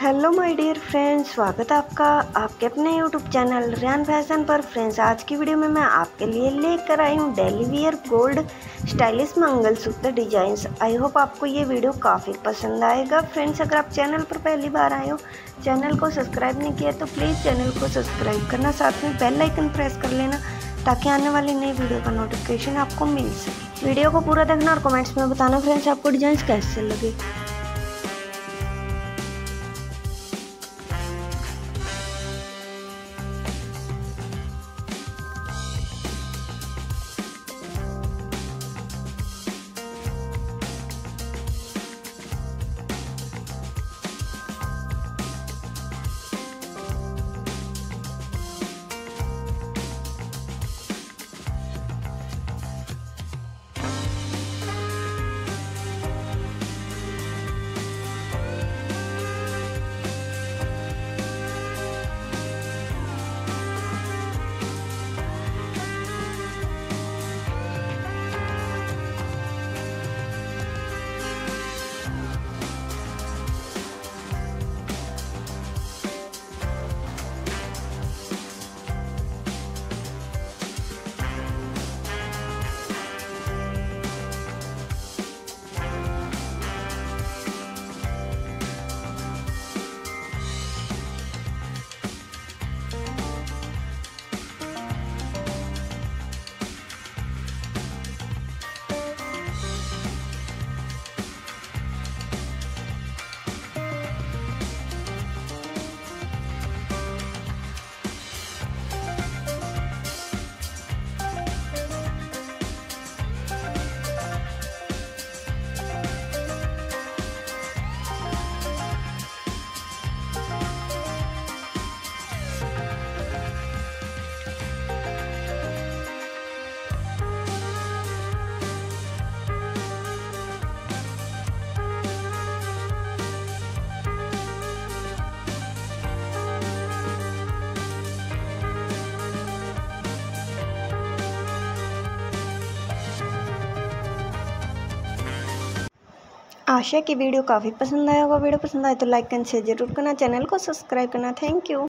Hello my dear friends, स्वागत है आपका आपके अपने यूट्यूब चैनल रेयान फैशन पर। फ्रेंड्स, आज की वीडियो में मैं आपके लिए लेकर आई हूँ daily wear gold stylish mangalsutra designs. I hope आपको ये वीडियो काफ़ी पसंद आएगा। फ्रेंड्स, अगर आप चैनल पर पहली बार आए हो, चैनल को सब्सक्राइब नहीं किया तो प्लीज़ चैनल को सब्सक्राइब करना, साथ में बेल आइकन प्रेस कर लेना ताकि आने वाली नई वीडियो का नोटिफिकेशन आपको मिल सके। वीडियो को पूरा देखना और कमेंट्स में बताना फ्रेंड्स आपको डिजाइन कैसे लगे। आशा की वीडियो काफ़ी पसंद आया होगा। वीडियो पसंद आए तो लाइक एंड शेयर जरूर करना, चैनल को सब्सक्राइब करना। Thank you.